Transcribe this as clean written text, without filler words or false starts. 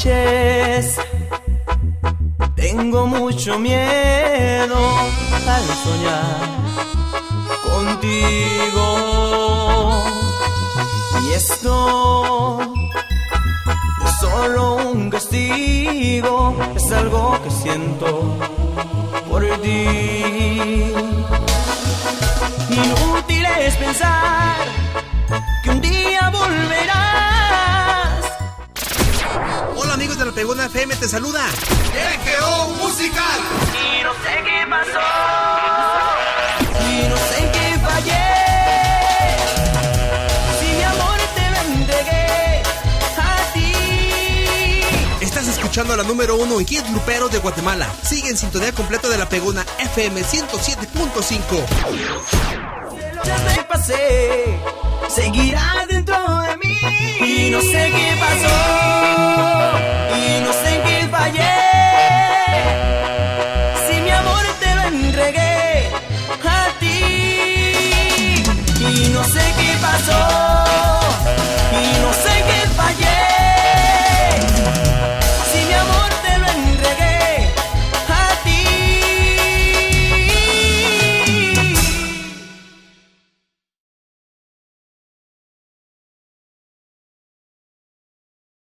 noches tengo mucho miedo al soñar contigo. Y esto es solo un castigo, es algo que siento por ti. Inútil es pensar que un día volverás. Hola amigos de La Pegona FM, te saluda GGO Musical. Y no sé qué pasó, y no sé en qué fallé. Si mi amor te lo entregué a ti. Estás escuchando a la número 1 en hits gruperos de Guatemala. Sigue en sintonía completa de La Pegona FM 107.5. Desde que pasé, seguirás dentro de mí. Y no sé qué pasó.